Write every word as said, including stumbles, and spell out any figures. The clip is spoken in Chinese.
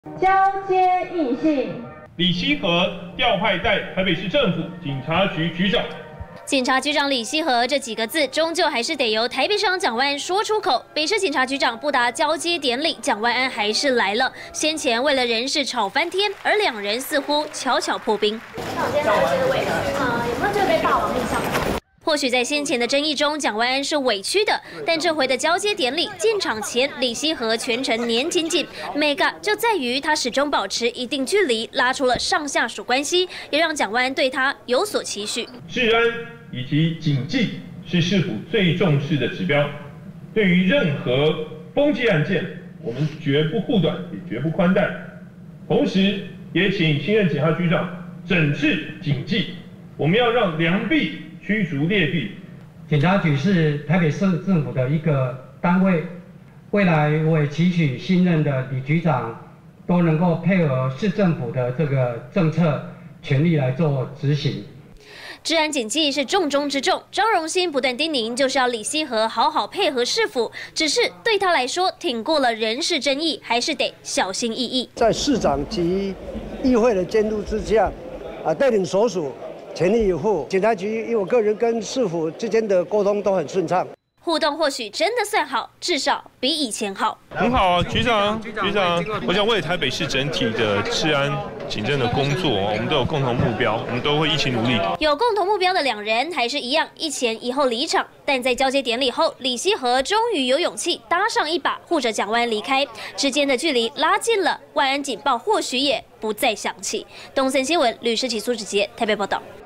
交接异性， 李希和调派在台北市政府警察局局长。 警察局长李希和这几个字，终究还是得由台北市长蒋万安说出口。北市警察局长不达交接典礼，蒋万安还是来了。先前为了人事吵翻天，而两人似乎悄悄破冰。 那我今天来这个委呃，有没有觉得被霸王硬上？ 或许在先前的争议中，蒋万安是委屈的，但这回的交接典礼进场前，李希和全程黏紧紧。mega 就在于他始终保持一定距离，拉出了上下属关系，也让蒋万安对他有所期许。 治安以及警纪是市府最重视的指标，对于任何风纪案件，我们绝不护短，也绝不宽待。同时，也请新任警察局长整治警纪，我们要让良币 驱逐劣币。 警察局是台北市政府的一个单位，未来我也期许新任的李局长都能够配合市政府的这个政策，全力来做执行。 治安警纪是重中之重，张荣兴不断叮咛，就是要李希和好好配合市府。只是对他来说，挺过了人事争议，还是得小心翼翼。 在市长及议会的监督之下，啊，带领所属 全力以赴，警察局因为我个人跟市府之间的沟通都很顺畅， 互动或许真的算好，至少比以前好。 很好啊，局长，局长，我想为台北市整体的治安警政的工作，我们都有共同目标，我们都会一起努力。 有共同目标的两人还是一样一前一后离场，但在交接典礼后，李希和终于有勇气搭上一把，护着蒋万安离开，之间的距离拉近了，万安警报或许也不再响起。东森新闻吕诗琪、苏志杰台北报道。